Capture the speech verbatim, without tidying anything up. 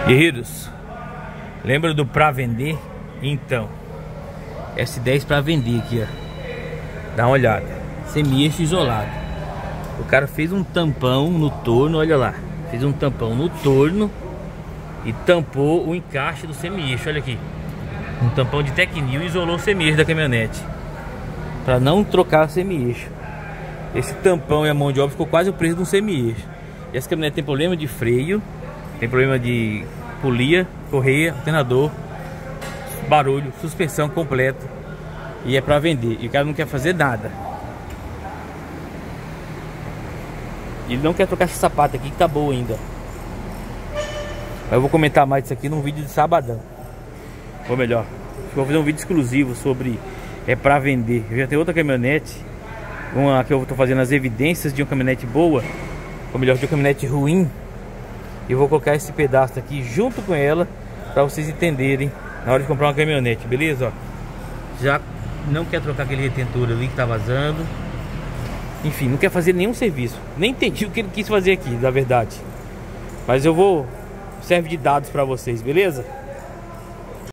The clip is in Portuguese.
Guerreiros, lembra do pra vender? Então, S dez pra vender aqui, ó. Dá uma olhada. Semi-eixo isolado. O cara fez um tampão no torno, olha lá. Fez um tampão no torno e tampou o encaixe do semi-eixo, olha aqui. Um tampão de Tecnil e isolou o semi-eixo da caminhonete, para não trocar o semi-eixo. Esse tampão e a mão de obra ficou quase o preço de um semi-eixo. E essa caminhonete tem problema de freio, tem problema de polia, correia, alternador, barulho, suspensão completa. E é para vender. E o cara não quer fazer nada. Ele não quer trocar esse sapato aqui que tá boa ainda. Mas eu vou comentar mais disso aqui num vídeo de sabadão. Ou melhor, vou fazer um vídeo exclusivo sobre é para vender. Eu já tenho outra caminhonete, uma que eu tô fazendo as evidências de uma caminhonete boa, ou melhor, de uma caminhonete ruim. E eu vou colocar esse pedaço aqui junto com ela, para vocês entenderem na hora de comprar uma caminhonete, beleza? Ó, já não quer trocar aquele retentor ali que tá vazando. Enfim, não quer fazer nenhum serviço. Nem entendi o que ele quis fazer aqui, na verdade. Mas eu vou... serve de dados para vocês, beleza?